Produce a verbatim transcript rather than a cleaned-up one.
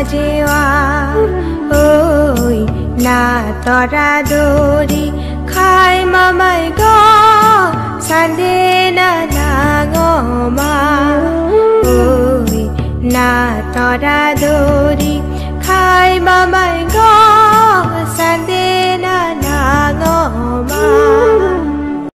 যেওয়া ওই না তরা দরি খাই মামাই গো সান্দে না নাগমা ওই না তরা দরি